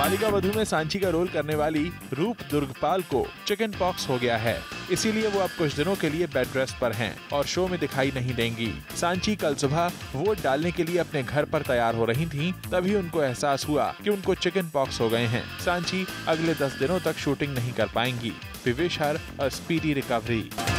बालिका वधू में सांची का रोल करने वाली रूप दुर्गपाल को चिकन पॉक्स हो गया है, इसीलिए वो अब कुछ दिनों के लिए बेड रेस्ट पर हैं और शो में दिखाई नहीं देंगी। सांची कल सुबह वोट डालने के लिए अपने घर पर तैयार हो रही थीं, तभी उनको एहसास हुआ कि उनको चिकन पॉक्स हो गए हैं। सांची अगले 10 दिनों तक शूटिंग नहीं कर पाएंगी। We wish her a speedy recovery.